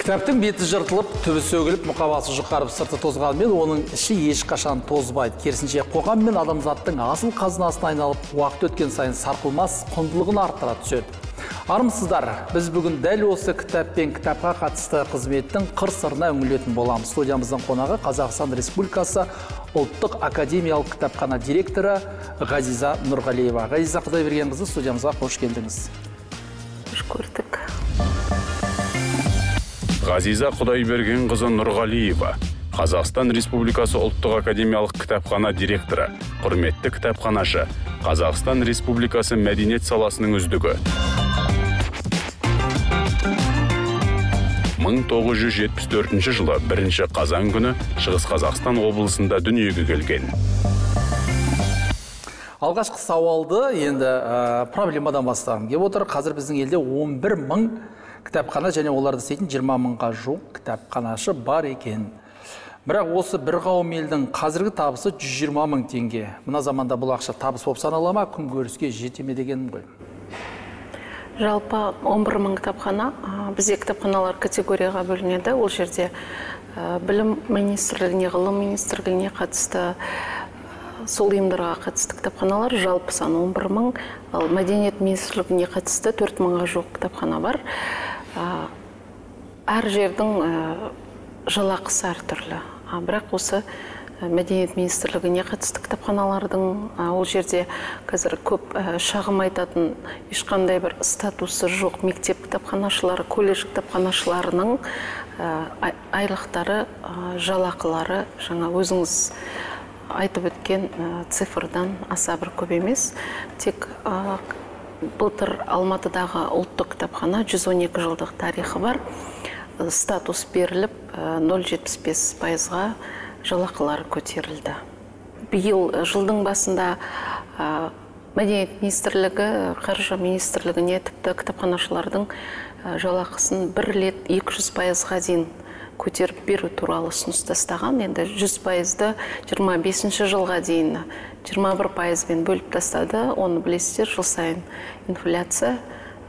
Кітаптың беті жыртылып, түбі сөгіліп, мұқабасы жұқарып сырты тозғанмен, оның іші ешқашан тозбайды. Керісінше, қоғам мен адамзаттың асыл қазынасына айналып, уақыт өткен сайын сарқылмас құндылығын арттыра түседі. Армысыздар, біз бүгін дәл осы кітап пен кітапқа қатысты қызметтің қыр-сырына үңілетін боламыз. Студиямыздың қонағы Қазақстан Республикасы ұлттық академиялық кітапхана директоры Ғазиза Нұрғалиева. Ғазиза Құдайбергенқызы, студиямызға қош келдіңіз. Қош көрдік. Ғазиза Құдайбергенқызы Нұрғалиева, Қазақстан Республикасы ұлттық академиялық кітапхана директоры, құрметті кітапханашы, Қазақстан Республикасы мәдениет саласының үздігі. 1974 жылы 1 қазан күні Шығыс Қазақстан облысында дүниеге келген. Алғашқы сауалды енді проблемадан бастағым келіп отыр. Қазір біздің елде 11 мың кітапхана және оларды істейтін 20 мыңға жуық кітапханашы бар екен. Бірақ осы бір қауым елдің қазіргі табысы 120 мың теңге. Мына заманда бұл ақша табыс болып санала ма, күн көріске жете ме дегенім ғой. Жалпы 11 мың кітапхана, бізде кітапханалар категорияға бөлінеді. Ол жерде білім министрлігіне, ғылым министрлігіне қатысты, сол ұйымдарға қатысты кітапханалар жалпы саны 11 мың, ал мәдениет министрлігіне қатысты 4 мыңға жуық кітапхана бар. Әр жердің жалақысы әртүрлі. Бірақ осы мәдениет министрлігіне қатысты кітапханалардың ол жерде қазір көп шағым айтатын ешқандай бір статусы жоқ мектеп кітапханашылары, колледж кітапханашыларының айлықтары, жалақылары жаңа өзіңіз айтып өткен цифрдан аса бір көп емес. Тек былтыр Алматыдағы ұлттық кітапхана 112 жылдық тарихы бар, статус беріліп 0,75%-ға жалақылары көтерілді. Биыл жылдың басында мәдениет министрлігі, қаржы министрлігіне тіпті кітапханашылардың жалақысын 1 рет 200%-ға дейін көтеріп беру туралы ұсыныс тастаған. Енді 100%-ды 25 жылға дейін 21%-бен бөліп тастады. Оны білесіздер, жыл сайын инфляция,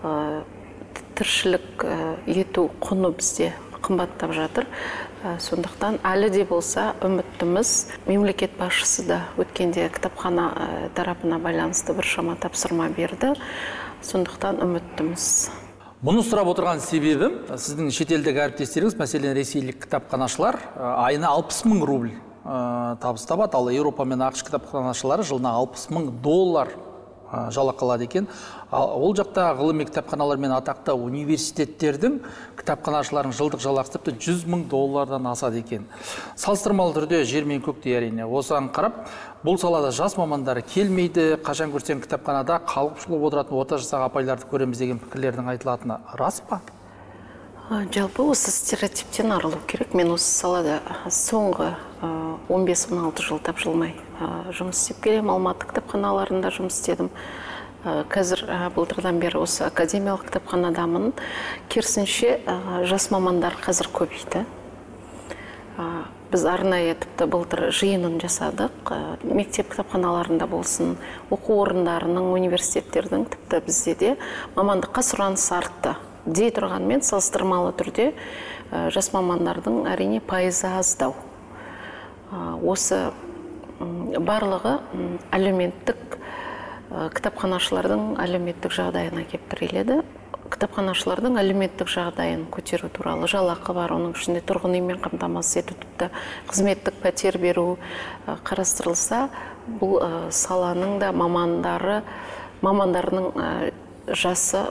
тіршілік ету құны бізде қымбаттап жатыр. Сондықтан әлі де болса үміттіміз. Мемлекет басшысы да өткенде кітапхана тарапына байланысты біршама тапсырма берді. Сондықтан үміттіміз. Мұны сұрап отырған себебім, сіздің шетелдегі әріптестеріңіз, мәселен ресейлік кітапханашылар айына 60 мың рубль табыс табады, ал Еуропа мен ақш кітапханашылары жылына 60 мың доллар жалақы алады екен. Ол жақта ғылыми кітапханалар мен атақты университеттердің кітапханашылардың жылдық жалақысы тіпті 100 мың доллардан асады екен. Салыстырмалы түрде жер мен көктей әрине. Осыған қарап, бұл салада жас мамандары келмейді, қашан көрсең кітапханада қалып шұғылып отыратын орта жасақ апайларды көреміз деген пікірлердің айтылатыны рас па? Жалпы осы стереотиптен арылу керек. Мен осы салада соңғы 15-16 жыл тапжылмай жұмыс істеп келем. Алматы кітапханаларында жұмыс істедім. Қазір былтырдан бері осы академиялық кітапханадамын. Керісінше жас мамандар қазір көбейді. Біз арнайы тіпті былтыр жиынын жасадық. Мектеп кітапханаларында болсын, оқу орындарының, университеттердің тіпті бізде де мамандыққа сұраныс артты. Дей тұрғанмен салыстырмалы түрде жас мамандардың әрине пайызы аздау. Осы барлығы әлеуметтік кітапханашылардың әлеуметтік жағдайына кеп тіреледі. Кітапханашылардың әлеуметтік жағдайын көтеру туралы жалақы бар, оның ішінде тұрғын үймен қамтамасыз ету, тіпті қызметтік пәтер беру қарастырылса, бұл саланың да мамандарының жасы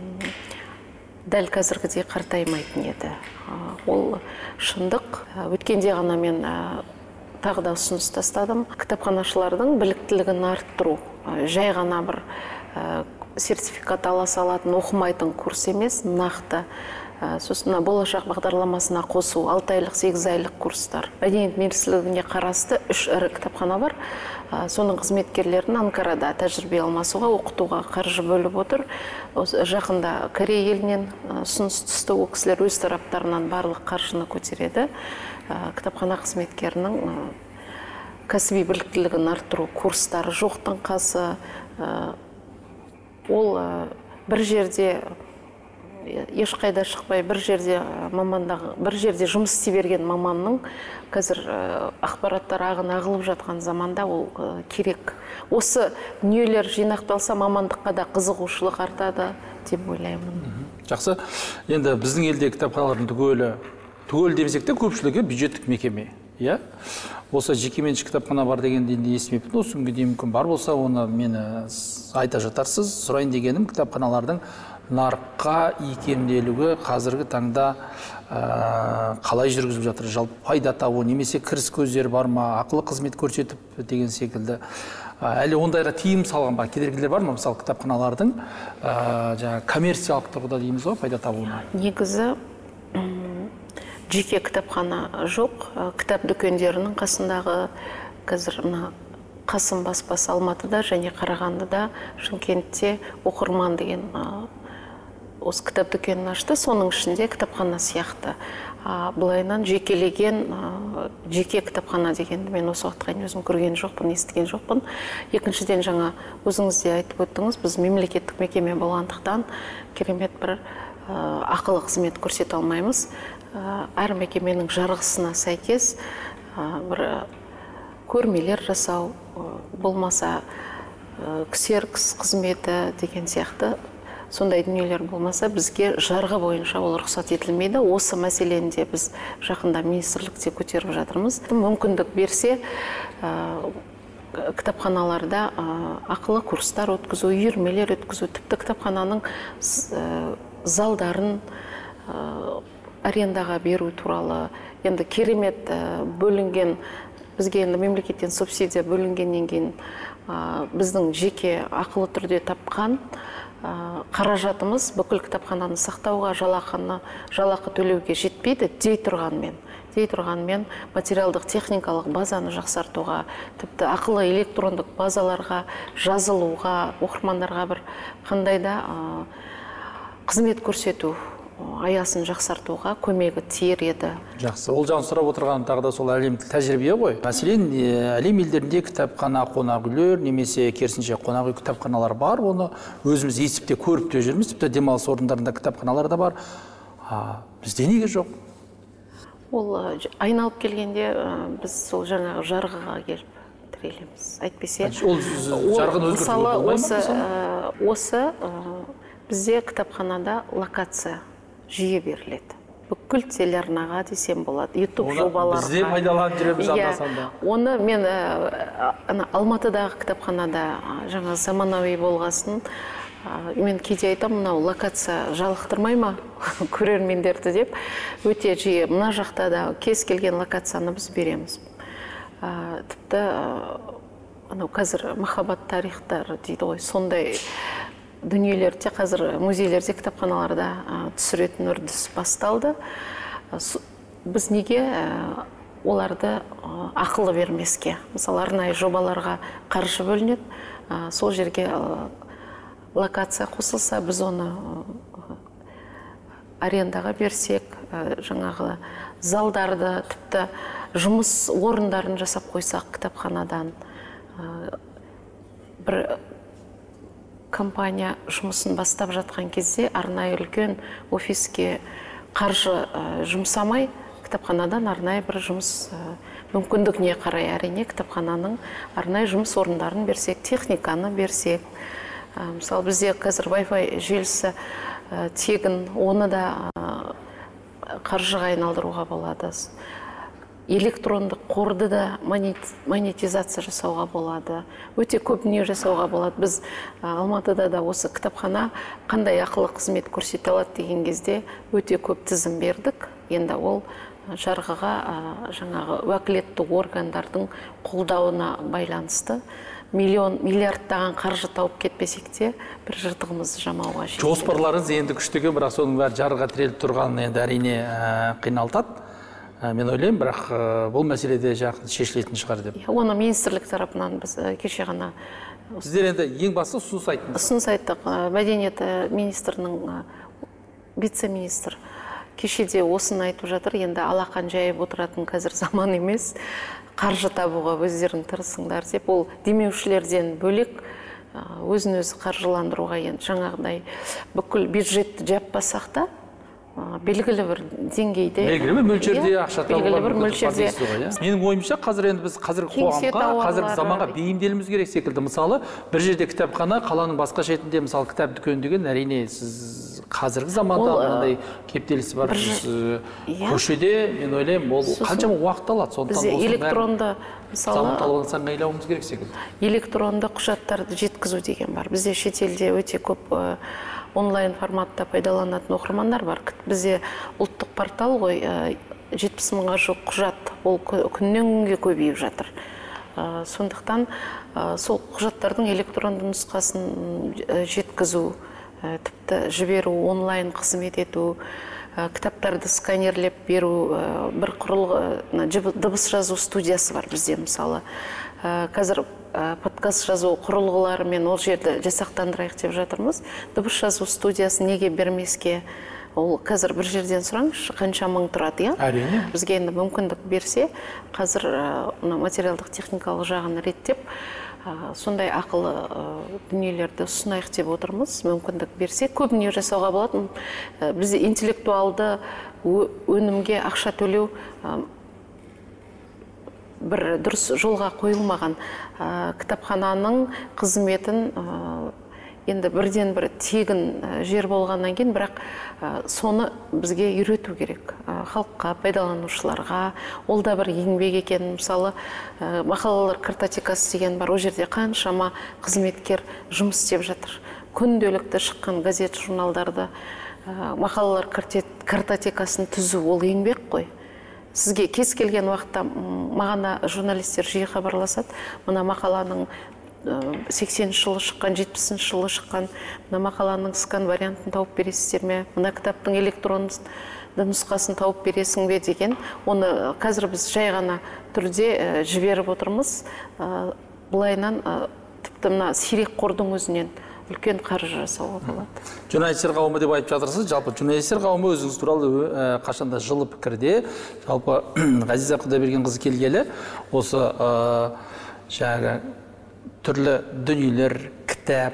дәл қазіргідей қартаймайтын еді. Ол шындық. Өткенде ғана мен тағы да ұсыныс тастадым. Кітапханашылардың біліктілігін арттыру. Жай ғана бір сертификат ала салатын оқымайтын курс емес, нақты. Сосын болашақ бағдарламасына қосу 6 айлық, 8 айлық курстар. Мәдениет министрлігіне қарасты 3 ірі кітапхана бар. Соның қызметкерлерін Анкарада тәжірибе алмасуға, оқытуға қаржы бөліп отыр. Жақында Корея елінен ұсыныс түсті, ол кісілер өз тараптарынан барлық қаржыны көтереді. Кітапхана қызметкерінің кәсіби біліктілігін арттыру курстары жоқтың қасы. Ол бір жерде ешқайда шықпай бір жерде жұмыс істей берген маманның қазір ақпараттар ағылып жатқан заманда ол керек. Осы дүниелер жинақталса мамандыққа да қызығушылық артады деп ойлаймын. Жақсы. Енді біздің елде кітапханалардың түгел демесек те көпшілігі бюджеттік мекеме. Иә? Болса жекеменшік кітапхана бар дегенді енді естімеппін. Осы күнге дейін мүмкін бар болса, оны мені айта жатарсыз. Сұрайын дегенім, кітапханалардың нарыққа икемделуі қазіргі таңда қалай жүргізіп жатыр? Жалпы пайда табу, немесе кіріс көздері бар ма, ақылы қызмет көрсетіп деген секілді. Әлі ондайға тиым салған ба, кедергілер бар ма? Мысалы, кітапханалардың коммерциялық тұрғыда дейміз ғой, пайда табуына. Негізі жеке кітапхана жоқ. Кітап дүкендерінің қасындағы қазір Қасым баспасы Алматыда және Қарағандыда, Шымкентте оқырман деген осы кітап дүкенін ашты. Соның ішінде кітапхана сияқты. Былайынан жекелеген жеке кітапхана дегенді мен осы уақытқа дейін өзім көрген жоқпын, естіген жоқпын. Екіншіден, жаңа өзіңіз де айтып өттіңіз, біз мемлекеттік мекеме болғандықтан керемет бір ақылы қызмет көрсете алмаймыз. Әр мекеменің жарғысына сәйкес бір көрмелер жасау, болмаса ксеркс қызметі деген сияқты сондай дүниелер болмаса, бізге жарғы бойынша ол рұқсат етілмейді. Осы мәселені де біз жақында министрлікте көтеріп жатырмыз. Мүмкіндік берсе, кітапханаларда ақылы курстар өткізу, үйірмелер өткізу, тіпті кітапхананың залдарын арендаға беру туралы, енді керемет бөлінген, бізге енді мемлекеттен субсидия бөлінгеннен кейін біздің жеке ақылы түрде тапқан қаражатымыз бүкіл кітапхананы сақтауға, жалақы төлеуге жетпейді, дей тұрғанмен материалдық техникалық базаны жақсартуға, тіпті ақылы электрондық базаларға жазылуға, оқырмандарға бір қандай да қызмет көрсету аясын жақсартуға көмегі тиер еді. Жақсы. Ол жағын сұрап отырғаным тағы да сол әлемдік тәжірибе ғой. Мәселен, әлем елдерінде кітапхана, қонақ үйлер, немесе керісінше қонақ үй кітапханалар бар. Оны өзіміз естіп те көріп те жүрміз. Тіпті демалыс орындарында кітапханалар да бар. Бізде неге жоқ? Ол айналып келгенде біз сол жаңағы жарғыға келіп тірелеміз. Әйтпесе, ол жарғыны өзгертуге болмай ма? Осы бізде кітапханада локация жиі беріледі. Бүкіл телеарнаға десем болады, YouTube жобаларға. Бізде пайдаланып жүреміз анда-санда. Оны мен Алматыдағы кітапханада жаңа заманауи болғасын, мен кейде айтамын, мынау локация жалықтырмай ма көрермендерді деп, өте жиі мына жақта да кез келген локацияны біз береміз. Тіпті қазір махаббат тарихтары дейді ғой, сондай дүниелерде қазір музейлерде, кітапханаларда түсіретін үрдіс басталды. Біз неге оларды ақылы бермеске? Мысалы, арнайы жобаларға қаржы бөлінеді, сол жерге локация қосылса, біз оны арендаға берсек, жаңағы залдарды, тіпті жұмыс орындарын жасап қойсақ кітапханадан, бір компания жұмысын бастап жатқан кезде арнайы үлкен офиске қаржы жұмсамай, кітапханадан арнайы бір жұмыс мүмкіндігіне қарай, әрине кітапхананың арнайы жұмыс орындарын берсек, техниканы берсек. Мысалы, бізде қазір Wi-Fi желісі тегін, оны да қаржыға айналдыруға болады. Электрондық қорды да монетизация жасауға болады. Өте көп дүние жасауға болады. Біз Алматыда да осы кітапхана қандай ақылы қызмет көрсете алады деген кезде өте көп тізім бердік. Енді ол жарғыға жаңағы уәкілетті органдардың қолдауына байланысты. Миллиардтаған қаржы тауып кетпесек те, бір жыртығымызды жамауға жетеді. Жоспарларыңыз енді күштігі, бірақ соның бәрі жарғыға тіреліп тұрғаны енді әрине қиналтады. Мен ойлаймын, бірақ бұл мәселеде жақын шешілетін шығар деп. Оны министрлік тарапынан біз кеше ғана... Сіздер енді ең басты ұсыныс айттыңыз. Ұсыныс айттық. Мәдениет министрінің вице-министр кешеде осыны айтып жатыр. Енді алақан жайып отыратын қазір заман емес. Қаржы табуға өздерің тырысыңдар деп. Ол демеушілерден бөлек өзін өзі қаржыландыруға енді жаңағыдай бүкіл бюджетті жаппасақ та белгілі бір деңгейде, белгілі бір мөлшерде ақша табуға белгілі бір мөлшерде. Менің ойымша қазір енді біз қазіргі қоғамға, қазіргі заманға бейімделуіміз керек секілді. Мысалы, бір жерде кітапхана, қаланың басқа шетінде мысалы кітап дүкені деген, әрине сіз қазіргі заманда мынандай кептелісі бар. Көшеде, мен ойлаймын, ол қаншама уақыт алады. Бізде электронды, мысалы, айлауымыз керек секілді. Электронды құжаттарды жеткізу деген бар. Бізде шетелде өте көп онлайн форматта пайдаланатын оқырмандар бар. Бізде ұлттық портал ғой, 70 мыңға жуық құжат, ол күннен күнге көбейіп жатыр. Сондықтан сол құжаттардың электронды нұсқасын жеткізу, тіпті жіберу, онлайн қызмет ету, кітаптарды сканерлеп беру, бір құрылғы дыбыс жазу студиясы бар бізде мысалы. Қазір подкаст жазу құрылғыларымен ол жерді жасақтандырайық деп жатырмыз. Дыбыс жазу студиясын неге бермеске? Ол қазір бір жерден сұраңызшы, қанша мың тұрады, Әрине. Бізге енді мүмкіндік берсе, қазір материалдық техникалық жағын реттеп, сондай ақылы дүниелерді ұсынайық деп отырмыз. Мүмкіндік берсе, көбіне жасауға болады. Бізде интеллектуалды өнімге ақша төлеу бір дұрыс жолға қойылмаған. Кітапхананың қызметін енді бірден бір тегін жер болғаннан кейін, бірақ соны бізге үйрету керек. Халыққа, пайдаланушыларға, ол да бір еңбек екен. Мысалы, мақалалар картотекасы деген бар, ол жерде қаншама қызметкер жұмыс істеп жатыр. Күнделікті шыққан газет журналдарды мақалалар картотекасын түзу, ол еңбек қой. Сізге кез келген уақытта мағана журналистер жиі хабарласады. Мына мақаланың 80 жылы шыққан, 70 жылы шыққан, мына мақаланың скан вариантын тауып бересіздер ме? Мына кітаптың электронды нұсқасын тауып бересің бе деген. Оны қазір біз жай ғана түрде жіберіп отырмыз. Бұлайынан тіпті мына сирек қордың өзінен үлкен қаржы жасауға болады. Журналистер қауымы деп айтып жатырсыз. Жалпы журналистер қауымы өзіңіз туралы қашанда жылы пікірде. Жалпы Ғазиза Құдайбергенқызы келгелі осы жаңағы түрлі дүниелер, кітап,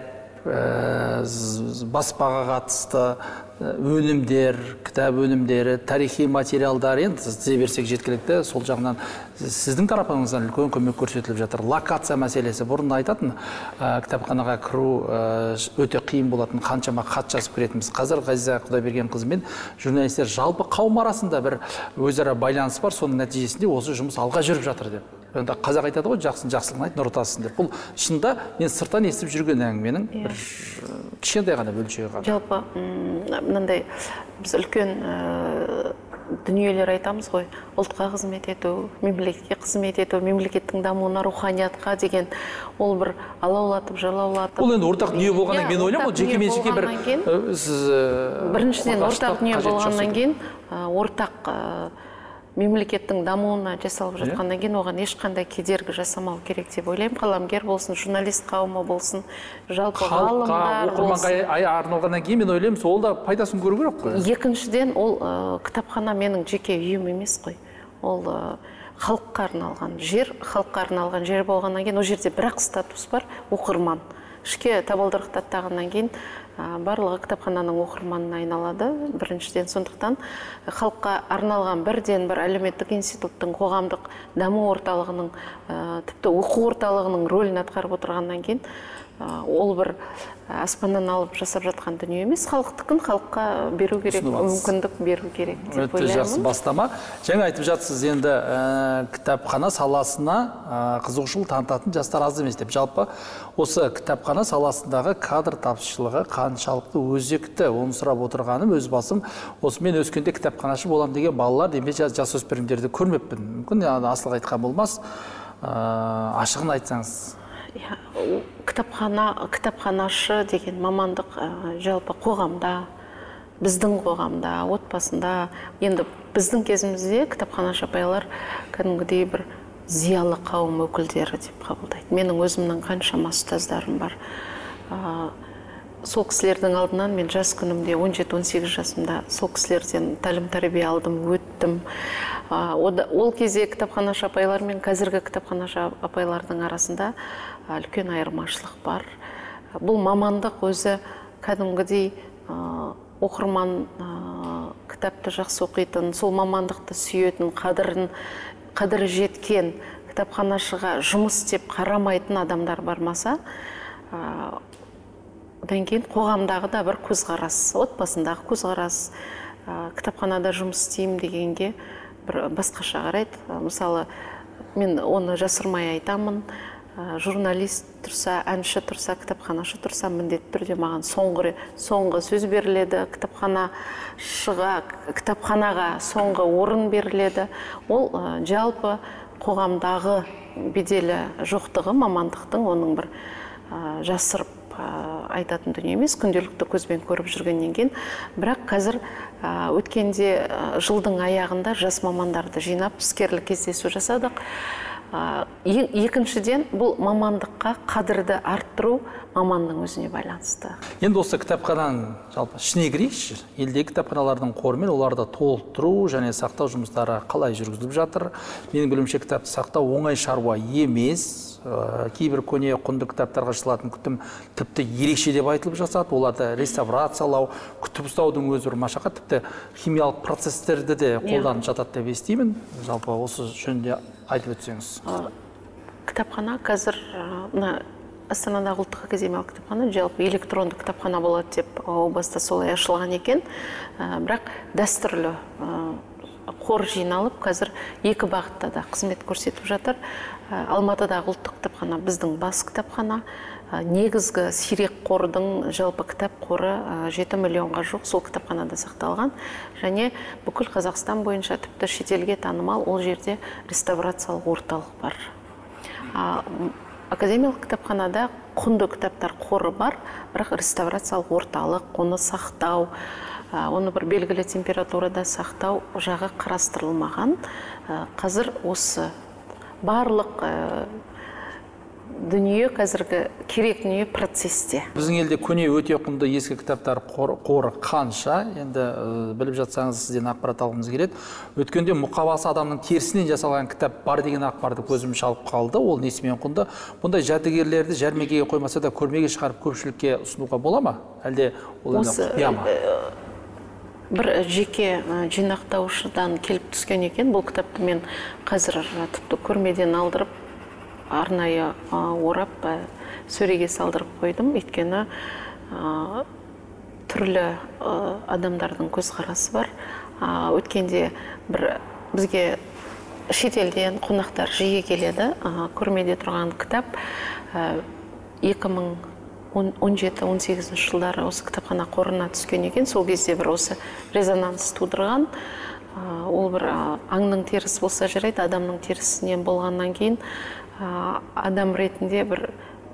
баспаға қатысты өнімдер, кітап өнімдері, тарихи материалдар, енді тізе берсек жеткілікті, сол жағынан сіздің тарапыңыздан үлкен көмек көрсетіліп жатыр. Локация мәселесі бұрын айтатын, кітапханаға кіру өте қиын болатын, қаншама хат жазып кіретінбіз. Қазір Ғазиза Құдайбергенқызымен журналистер жалпы қауым арасында бір өзара байланыс бар, соның нәтижесінде осы жұмыс алға жүріп жатыр деп. Енді қазақ айтады ғой, жақсын жақсылығын айт, нұр тасысын деп. Бұл шынында мен сырттан естіп жүрген әңгіменің бір кішкентай ғана бөлшегі ғана. Жалпы мынандай біз үлкен дүниелер айтамыз ғой, ұлтқа қызмет ету, мемлекетке қызмет ету, мемлекеттің дамуына, руханиятқа деген ол бір алаулатып, жалаулатып. Ол енді ортақ дүние болғаннан кейін ойлаймын, ол жеке меншікке бір біріншіден ортақ дүние болғаннан кейін ортақ мемлекеттің дамуына жасалып жатқаннан кейін оған ешқандай кедергі жасамау керек деп ойлаймын. Қаламгер болсын, журналист қауымы болсын, жалпы ғалымдар болсын. Оқырманға арналғаннан кейін мен ойлаймын, сол да пайдасын көру керек қой. Екіншіден, ол кітапхана менің жеке үйім емес қой. Ол халыққа арналған жер, халыққа арналған жер болғаннан кейін, ол жерде бірақ статус бар, оқырман. Ішке табалдырықты аттағаннан кейін барлығы кітапхананың оқырманына айналады. Біріншіден, сондықтан халыққа арналған бірден бір әлеуметтік институттың, қоғамдық даму орталығының, тіпті оқу орталығының рөлін атқарып отырғаннан кейін, ол бір аспаннан алып жасап жатқан дүние емес, халықтықын халыққа беру керек, мүмкіндік беру керек деп ойлаймын. Өте жақсы бастама. Жаңа айтып жатсыз, енді кітапхана саласына қызығушылық танытатын жастар аз емес деп. Жалпы осы кітапхана саласындағы кадр тапшылығы қаншалықты өзекті, оны сұрап отырғаным өз басым. Осы мен өскенде кітапханашы болам деген балалар, демек жасөспірімдерді көрмеппін. Мүмкін асылық айтқан болмас. Ашығын айтсаңыз. Кітапханашы деген мамандық жалпы қоғамда, біздің қоғамда, отбасында, енді біздің кезімізде кітапханашы апайлар кәдімгідей бір зиялы қауым өкілдері деп қабылдайды. Менің өзімнің қаншама ұстаздарым бар. Сол кісілердің алдынан мен жас күнімде 17-18 жасымда сол кісілерден тәлім тәрбие алдым, өттім. Ол кезде кітапханашы апайлар мен қазіргі кітапханашы апайлардың арасында үлкен айырмашылық бар. бұл мамандық өзі кәдімгідей оқырман кітапты жақсы оқитын, сол мамандықты сүйетін, қадірі жеткен кітапханашыға жұмыс деп қарамайтын адамдар бармаса, одан кейін қоғамдағы да бір көзқарас, отбасындағы көзқарас, кітапханада жұмыс істеймін дегенге бір басқаша қарайды. Мысалы, мен оны жасырмай айтамын, журналист тұрса, әнші тұрса, кітапханашы тұрса, міндетті түрде маған соңғы сөз беріледі, кітапханаға соңғы орын беріледі. Ол жалпы қоғамдағы беделі жоқтығы, мамандықтың, оның бір жасырып айтатын дүние емес, күнделікті көзбен көріп жүргеннен кейін. Бірақ қазір өткенде жылдың аяғында жас мамандарды жинап, іскерлік кездесу жасадық. Екіншіден, бұл мамандыққа қадірді арттыру маманның өзіне байланысты. Енді осы кітапхананың жалпы ішіне кірейікші. Елдегі кітапханалардың қорымен оларды толықтыру және сақтау жұмыстары қалай жүргізіліп жатыр? Менің білуімше, кітапты сақтау оңай шаруа емес. Кейбір көне құнды кітаптарға жасалатын күтім тіпті ерекше деп айтылып жасады. Оларды реставрациялау, күтіп ұстаудың өзі бір машақат, тіпті химиялық процестерді де қолданып жатады деп естимін. Жалпы осы жөнінде айтып өтсеңіз. Кітапхана қазір Астанадағы ұлттық академиялық кітапхана жалпы электронды кітапхана болады деп о баста солай ашылған екен. Бірақ дәстүрлі қор жиналып, қазір екі бағытта да қызмет көрсетіп жатыр. Алматыдағы ұлттық кітапхана біздің бас кітапхана. Негізгі сирек қордың жалпы кітап қоры 7 миллионға жоқ сол кітапханада сақталған. Және бүкіл Қазақстан бойынша тіпті шетелге танымал, ол жерде реставрациялық орталық бар. Академиялық кітапханада құнды кітаптар қоры бар, бірақ реставрациялық орталық, оны сақтау, оны бір белгілі температурада сақтау жағы қарастырылмаған. Қазір осы барлық дүние, қазіргі керек дүние процесте. Біздің елде көне өте құнды ескі кітаптар қоры қанша? Енді біліп жатсаңыз, сізден ақпарат алғымыз келеді. Өткенде мұқабасы адамның терісінен жасалған кітап бар деген ақпарды көзім шалып қалды. Ол несімен құнды? Бұндай жәдігерлерді жәрмеңкеге қоймаса да көрмеге шығарып көпшілікке ұсынуға бола ма? Әлде ол құпия ма? Бір жеке жинақтаушыдан келіп түскен екен. Бұл кітапты мен қазір тіпті көрмеден алдырып, арнайы орап, сөреге салдырып қойдым. Өйткені түрлі адамдардың көзқарасы бар. Өткенде бізге шетелден қонақтар жиі келеді. Көрмеде тұрған кітап 2017-18 жылдары осы кітапхана қорына түскен екен. Сол кезде бір осы резонанс тудырған. Ол бір аңның терісі болса жарайды, адамның терісінен болғаннан кейін адам ретінде бір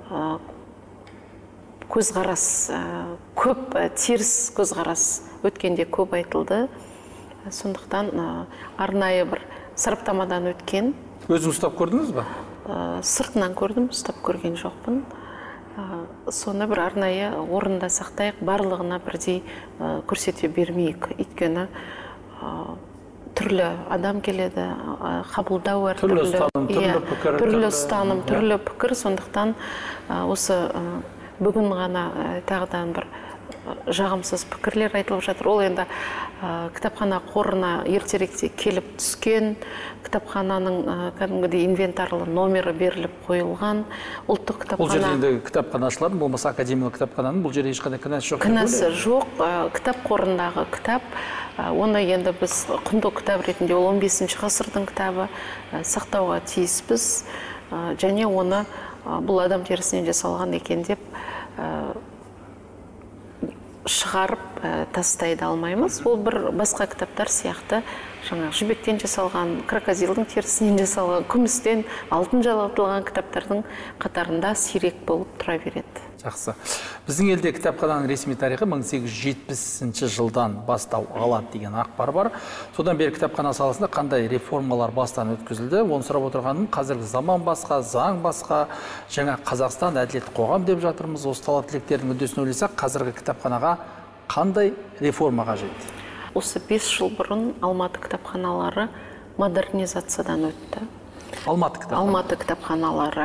көзқарас, көп теріс көзқарас өткенде көп айтылды. Сондықтан арнайы бір сараптамадан өткен. Өзіңіз ұстап көрдіңіз ба? Сыртынан көрдім, ұстап көрген жоқпын. Соны бір арнайы орында сақтайық, барлығына бірдей көрсете бермейік. Өйткені түрлі адам келеді, қабылдау әр түрлі ұстаным, түрлі пікір. Сондықтан осы бүгін ғана тағыдан бір жағымсыз пікірлер айтылып жатыр. Ол енді кітапхана қорына ертеректе келіп түскен, кітапхананың кәдімгідей инвентарлы номері беріліп қойылған. Ұлттық кітапхана. Бұл жерде кітапханашылардың, болмаса академиялық кітапхананың бұл жерде ешқандай кінәсі жоқ. Кінәсі жоқ. Кітап қорындағы кітап, оны енді біз құнды кітап ретінде, ол 15 ғасырдың кітабы, сақтауға тиіспіз. Және оны бұл адам терісінен жасалған екен деп шығарып тастайды алмаймыз. Ол бір басқа кітаптар сияқты, жаңа жібектен жасалған, крокодилдің терісінен жасалған, күмістен, алтын жалатылған кітаптардың қатарында сирек болып тұра береді. Жақсы. Біздің елде кітапхананың ресми тарихы 1870 жылдан бастау алады деген ақпар бар. Содан бері кітапхана саласында қандай реформалар бастан өткізілді? Оны сұрап отырғаным, қазіргі заман басқа, заң басқа, жаңа Қазақстан әділетті қоғам деп жатырмыз. Осы талап тілектердің үдесін ойласақ, қазіргі кітапханаға қандай реформа қажет? Осы 5 жыл бұрын Алматы кітапханалары модернизациядан өтті. Алматы кітапханалары.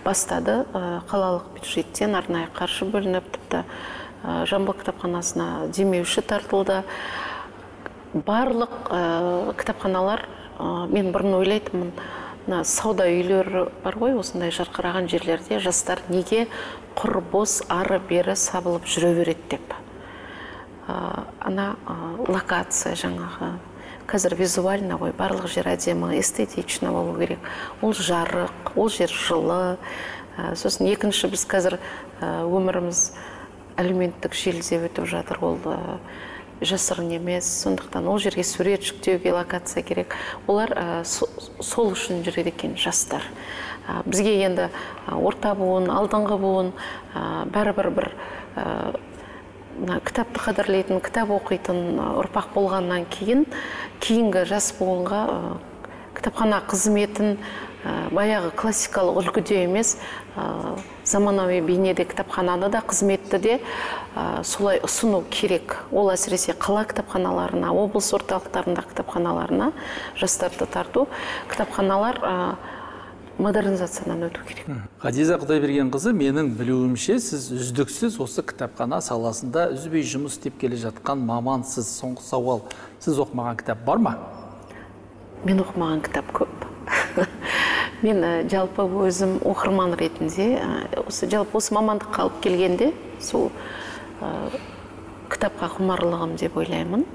бастады. Қалалық бюджеттен арнайы қаржы бөлініп, тіпті Жамбыл кітапханасына демеуші тартылды. Барлық кітапханалар, мен бұрын ойлайтынмын, сауда үйлері бар ғой, осындай жарқыраған жерлерде жастар неге құр бос ары-бері сабылып жүре береді деп. Ана локация жаңағы, қазір визуально ғой, барлық жер әдемі, эстетично болу керек. Ол жарық, ол жер жылы. Сосын екінші, біз қазір өміріміз әлеуметтік желіде өтіп жатыр, ол жасырын емес, сондықтан ол жерге сурет жүктеуге локация керек. Олар сол үшін жүреді екен жастар. Бізге енді орта буын, алдыңғы буын, бәрібір бір кітапты қадірлейтін, кітап оқитын ұрпақ болғаннан кейінгі жас буынға кітапхана қызметін баяғы классикалық үлгіде емес, заманауи бейнеде кітапхананы да, қызметті де солай ұсыну керек. Ол әсіресе қала кітапханаларына, облыс орталықтарында кітапханаларына жастарды тарту, кітапханалар модернизациядан өту керек. Ғадиза Құдайбергенқызы, менің білуімше, сіз үздіксіз осы кітапхана саласында үзбей жұмыс істеп келе жатқан мамансыз. Соңғы сауал, сіз оқымаған кітап бар ма? Мен оқымаған кітап көп. Мен жалпы өзім оқырман ретінде, осы мамандыққа алып келгенде, сол кітапқа құмарлығым деп ойлаймын.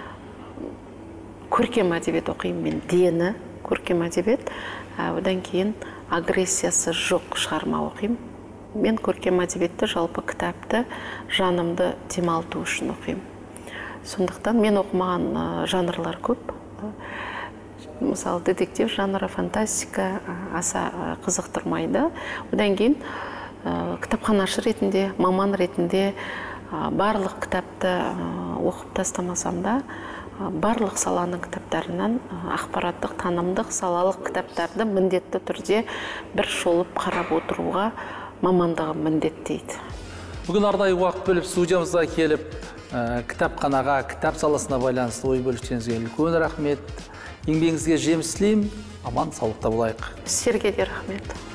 Көркем әдебиет оқимын мен, дені көркем әдебиет, одан кейін агрессиясы жоқ шығарма оқимын. Мен көркем әдебиетті, жалпы кітапты жанымды демалту үшін оқимын. Сондықтан мен оқымаған жанрлар көп. Мысалы, детектив жанры, фантастика аса қызықтырмайды. Одан кейін кітапханашы ретінде, маман ретінде барлық кітапты оқып тастамасам да, барлық саланың кітаптарынан ақпараттық, танымдық, салалық кітаптарды міндетті түрде бір шолып қарап отыруға мамандығым міндеттейді. Бүгін арнайы уақыт бөліп студиямызға келіп, кітапханаға, кітап саласына байланысты ой бөліскеніңізге үлкен рахмет. Еңбегіңізге жеміс тілеймін. Аман, саулықта болайық. Сіздерге де рахмет.